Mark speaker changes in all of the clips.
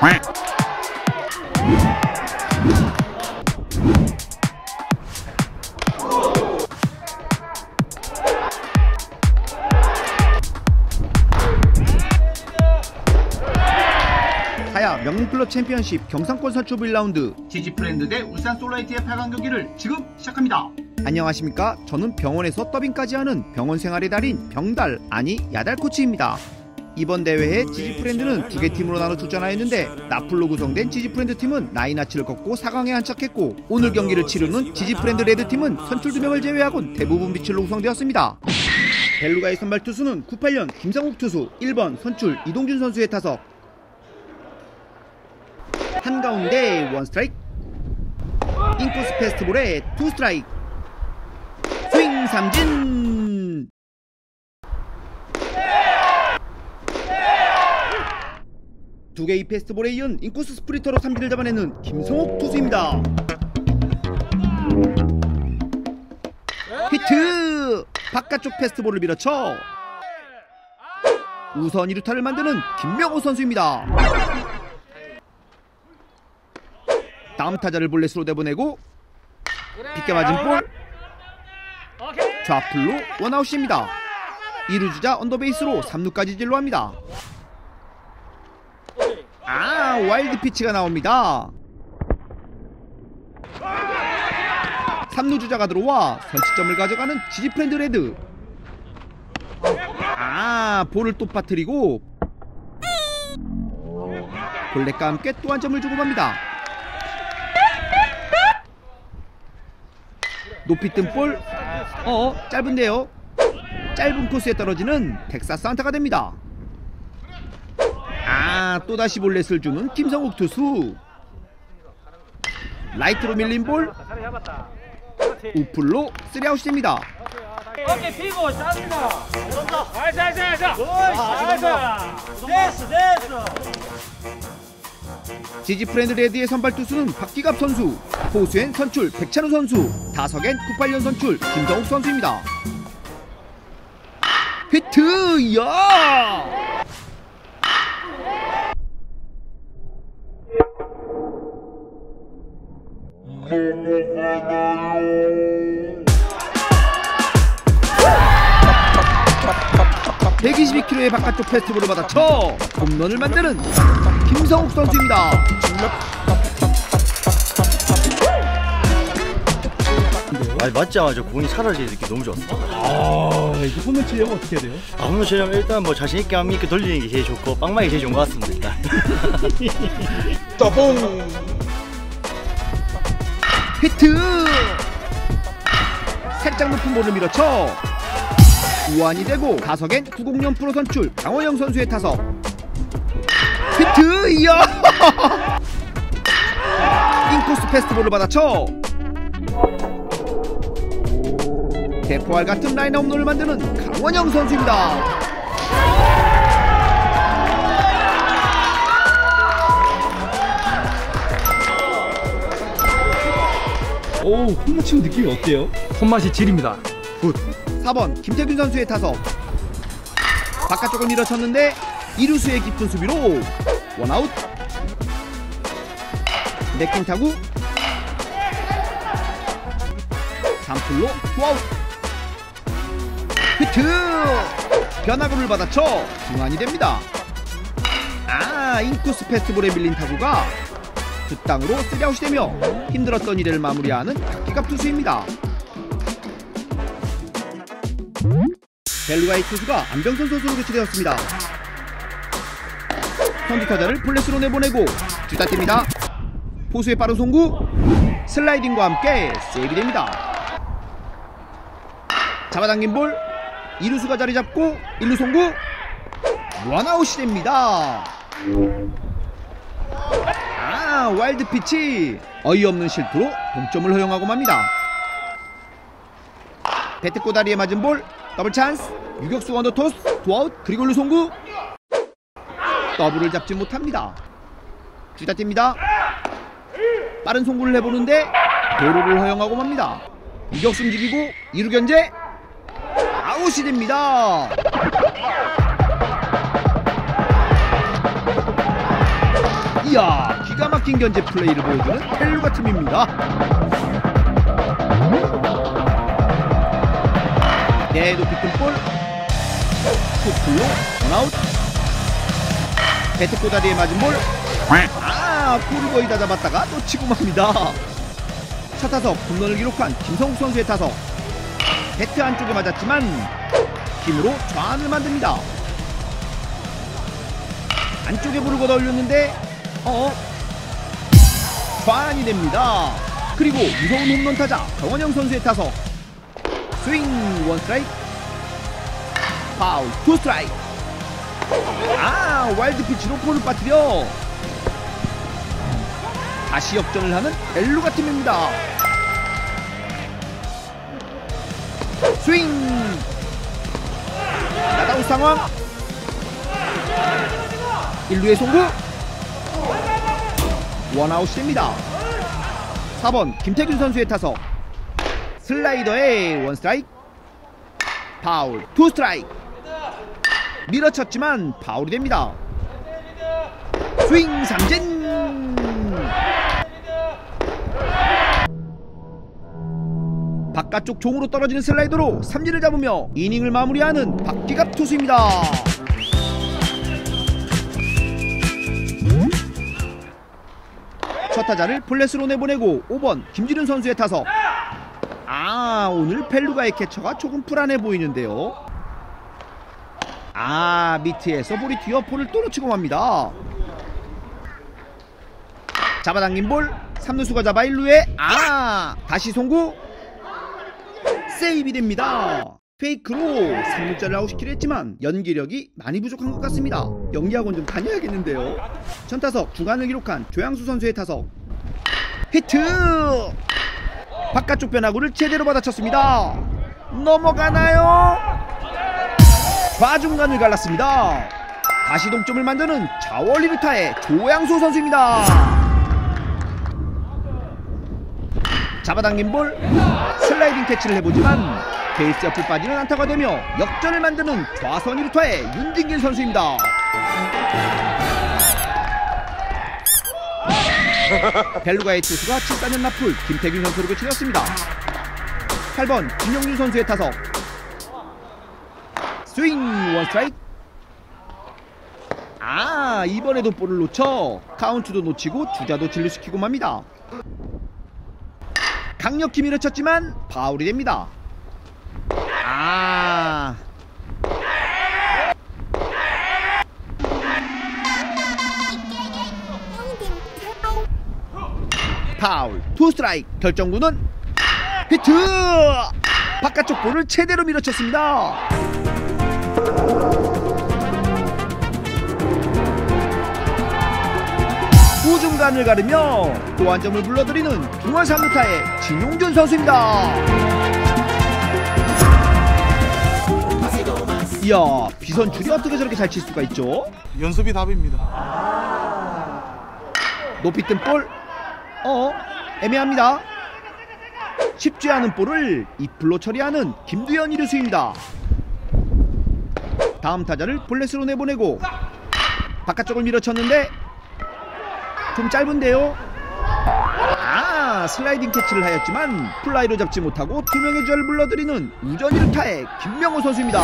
Speaker 1: 하야 명문클럽 챔피언십 경상권 선출부 1라운드 지지프렌드 대 울산 솔라이트의 8강 경기를 지금 시작합니다. 안녕하십니까. 저는 병원에서 더빙까지 하는 병원 생활의 달인 병달 아니 야달 코치입니다. 이번 대회에 지지프렌드는 2개 팀으로 나눠 출전하였는데 나풀로 구성된 지지프렌드 팀은 나이나치를 꺾고 4강에 안착했고, 오늘 경기를 치르는 지지프렌드 레드팀은 선출 2명을 제외하곤 대부분 비출로 구성되었습니다. 벨루가의 선발 투수는 98년 김상욱 투수, 1번 선출 이동준 선수의 타석. 한가운데 원스트라이크, 인코스 패스트볼에 투스트라이크, 스윙 삼진. 두 개의 패스트볼에 이은 인코스 스프리터로 삼진을 잡아내는 김성욱 투수입니다. 히트! 바깥쪽 패스트볼을 밀어쳐 우선 2루타를 만드는 김명호 선수입니다. 다음 타자를 볼넷으로 내보내고 빗게 맞은 볼, 좌플로 원아웃입니다. 2루 주자 언더베이스로 3루까지 진로합니다. 와일드 피치가 나옵니다. 3루 주자가 들어와 선취점을 가져가는 지지프렌드 레드. 볼을 또 빠뜨리고 볼넷과 함께 또 한 점을 주고맙니다. 높이 뜬 볼, 짧은데요. 짧은 코스에 떨어지는 텍사스 안타가 됩니다. 또다시 볼넷을 주는 김성욱 투수. 라이트로 밀린 볼, 우플로 3아웃이 됩니다.
Speaker 2: 어깨 피고 쌉니다.
Speaker 1: 지지프렌드 레드의 선발 투수는 박기갑 선수, 포수엔 선출 백찬우 선수, 타석엔 98년 선출 김성욱 선수입니다. 히트! 야! (122km의) 바깥쪽 패스트볼을 받아쳐 홈런을 만드는 김성욱 선수입니다.
Speaker 3: 맞자마자 공이 사라지는 느낌 너무 좋았어.
Speaker 1: 이거 홈런 치려면 어떻게 해야 돼요?
Speaker 3: 홈런 치려면 일단 뭐 자신있게 한 미끼 돌리는 게 제일 좋고, 빵망이 제일 좋은 것 같습니다. 일단
Speaker 1: 떠봉! 히트! 살짝 높은 볼을 밀어쳐 우완이 되고, 가석엔 90년 프로 선출 강원영 선수의 타석. 히트! 이야! 인코스 패스트볼을 받아쳐 대포알 같은 라인업 홈런을 만드는 강원영 선수입니다. 홈런 치는 느낌이 어때요?
Speaker 2: 손맛이 질입니다.
Speaker 1: 굿. 4번 김태균 선수의 타석. 바깥쪽을 밀어쳤는데 2루수의 깊은 수비로 원아웃. 내킹 타구 3풀로 투아웃. 히트! 변화구를 받아쳐 중안이 됩니다. 인코스 패스트볼에 밀린 타구가 두 땅으로 3아웃이 되며 힘들었던 일을 마무리하는 박기갑 투수입니다. 벨루가의 투수가 안병선 선수로 교체되었습니다. 선두타자를 볼넷으로 내보내고 주자 뜁니다. 포수의 빠른 송구, 슬라이딩과 함께 세이브 됩니다. 잡아당긴 볼, 2루수가 자리 잡고 1루 송구, 원아웃이 됩니다. 와일드 피치, 어이없는 실투로 동점을 허용하고 맙니다. 배트 꼬다리에 맞은 볼, 더블 찬스, 유격수 원더 토스, 투아웃, 그리고 1루 송구. 더블을 잡지 못합니다. 주자 뜁니다. 빠른 송구를 해보는데 도루를 허용하고 맙니다. 유격수 움직이고 2루 견제, 아웃이 됩니다. 이야, 기가 막힌 견제 플레이를 보여주는 벨루가 팀입니다. 네, 높이 뜬 볼. 풋플로 원아웃. 배트 꼬다리에 맞은 볼. 볼을 거의 다 잡았다가 놓치고 맙니다. 차 타석 홈런을 기록한 김성욱 선수의 타석. 배트 안쪽에 맞았지만 힘으로 좌안을 만듭니다. 안쪽에 볼을 걷어 올렸는데 좌안이 됩니다. 그리고 무서운 홈런 타자 정원영 선수의 타석. 스윙 원 스트라이크. 파울 투 스트라이크. 와일드 피치로 볼을 빠뜨려 다시 역전을 하는 벨루가 팀입니다. 스윙. 나다운 상황. 1루의 송구. 원아웃이 됩니다. 4번 김태균 선수의 타석. 슬라이더에 원 스트라이크. 파울 투 스트라이크. 밀어쳤지만 파울이 됩니다. 스윙 삼진. 바깥쪽 종으로 떨어지는 슬라이더로 삼진을 잡으며 이닝을 마무리하는 박기갑 투수입니다. 첫 타자를 플랫으로 내보내고 5번 김진훈 선수의 타석. 오늘 벨루가의 캐쳐가 조금 불안해 보이는데요. 미트에서 볼이 튀어 볼을 또 놓치고 맙니다. 잡아당긴 볼 3루수가 잡아 1루에 다시 송구. 세이브 됩니다. 페이크로 3루짜리를 아웃시키려 했지만 연기력이 많이 부족한 것 같습니다. 연기학원 좀 다녀야겠는데요. 전타석 주간을 기록한 조양수 선수의 타석. 히트. 바깥쪽 변화구를 제대로 받아쳤습니다. 넘어가나요? 좌중간을 갈랐습니다. 다시 동점을 만드는 자월리 루타의 조양수 선수입니다. 잡아당긴 볼 슬라이딩 캐치를 해보지만 베이스 옆을 빠지는 안타가 되며 역전을 만드는 좌선 루타의 윤진길 선수입니다. 벨루가의 투수가 14년 나풀 김태균 선수로 교체되었습니다. 8번 김용준 선수의 타석. 스윙 원 스트라이크. 이번에도 볼을 놓쳐 카운트도 놓치고 주자도 진루시키고 맙니다. 강력히 밀어쳤지만 파울이 됩니다. 파울 투 스트라이크. 결정구는 히트. 바깥쪽 볼을 제대로 밀어쳤습니다. 우중간을 가르며 또 한 점을 불러들이는 중원 3루타의 진용준 선수입니다. 이야, 비선출이 어떻게 저렇게 잘 칠 수가 있죠?
Speaker 4: 연습이 답입니다.
Speaker 1: 높이 뜬 볼. 애매합니다. 쉽지 않은 볼을 이플로 처리하는 김두현 이루수입니다. 다음 타자를 볼넷으로 내보내고 바깥쪽을 밀어쳤는데 좀 짧은데요. 슬라이딩 캐치를 하였지만 플라이로 잡지 못하고 두 명의 주자를 불러들이는 우전 이루타의 김명호 선수입니다.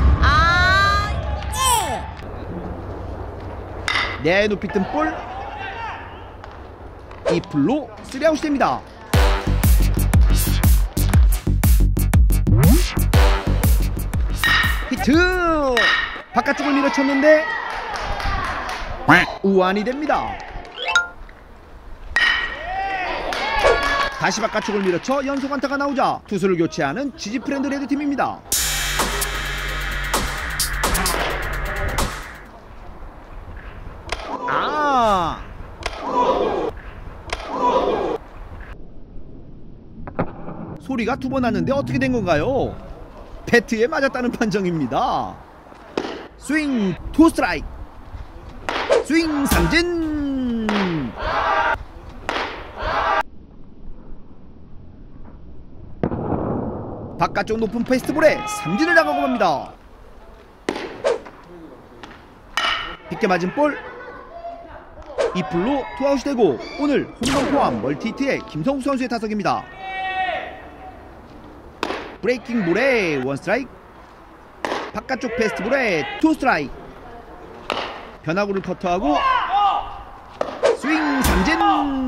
Speaker 1: 네, 높이 뜬 볼. 이플로 3아웃이 됩니다. 히트. 바깥쪽을 밀어쳤는데 우완이 됩니다. 다시 바깥쪽을 밀어쳐 연속 안타가 나오자 투수를 교체하는 지지프렌드 레드팀입니다. 소리가 두 번 났는데 어떻게 된 건가요? 배트에 맞았다는 판정입니다. 스윙 투 스트라이크. 스윙 삼진. 바깥쪽 높은 페스트볼에 삼진을 당하고 맙니다. 깊게 맞은 볼. 2풀로 투아웃이 되고 오늘 홈런 포함 멀티히트의 김성욱 선수의 타석입니다. 브레이킹 볼에 원 스트라이크, 바깥쪽 패스트볼에 투 스트라이크. 변화구를 커트하고 스윙 삼진.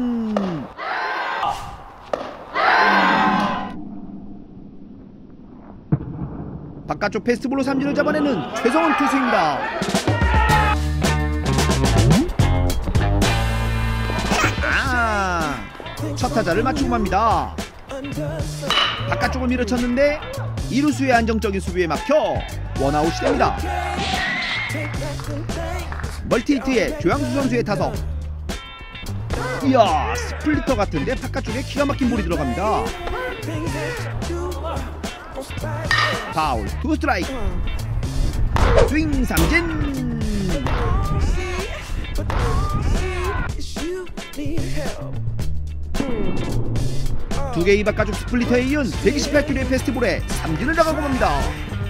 Speaker 1: 바깥쪽 패스트볼로 삼진을 잡아내는 최성훈 투수입니다. 첫 타자를 맞추고 맙니다. 바깥쪽을 밀어쳤는데 이루수의 안정적인 수비에 막혀 원아웃이 됩니다. 멀티히트의 조양수 선수의 타석. 이야, 스플리터 같은데 바깥쪽에 기가 막힌 볼이 들어갑니다. 파울, 투 스트라이크. 스윙 삼진. 두 개의 바깥쪽 스플리터에 이은 128km의 패스트볼에 삼진을 나가고 맙니다.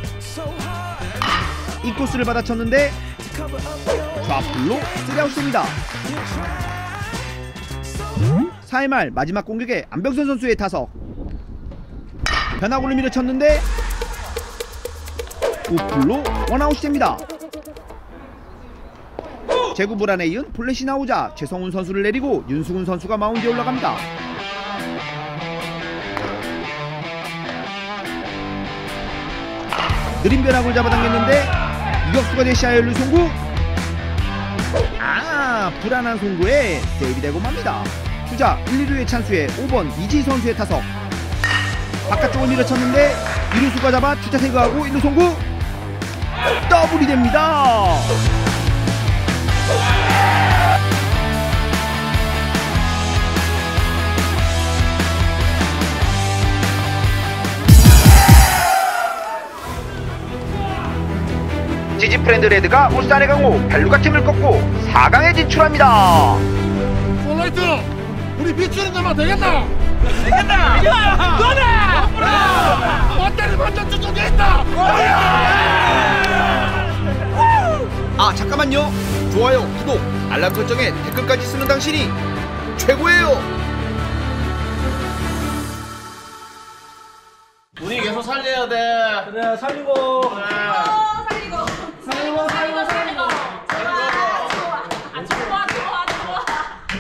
Speaker 1: 인코스를 받아쳤는데 좌풀로 쓰리아웃입니다. 4회 말 마지막 공격에 안병선 선수의 타석. 변화구를 밀어쳤는데 우풀로 원아웃이 됩니다. 제구 불안에 이은 볼넷이 나오자 최성훈 선수를 내리고 윤수근 선수가 마운드에 올라갑니다. 느린 변화구를 잡아당겼는데 유격수가 대시하여 열린 송구. 불안한 송구에 세이브 되고 맙니다. 주자 1, 2루의 찬스에 5번 이지 선수의 타석. 바깥쪽을 밀어쳤는데 이루수가 잡아 주자 태그하고 1루 송구. 더블이 됩니다. 지지프렌드 레드가 울산의 강호 벨루가 팀을 꺾고 4강에 진출합니다.
Speaker 4: 솔라이트 우리 비추는 데만 되겠나?
Speaker 2: 되겠다! 너네!
Speaker 4: 배터리 완전 저쪽에 있다!
Speaker 1: 잠깐만요. 좋아요, 구독, 알람 설정에 댓글까지 쓰는 당신이 최고예요.
Speaker 4: 분위기 계속 살려야 돼.
Speaker 2: 그래, 살리고.
Speaker 4: 그래.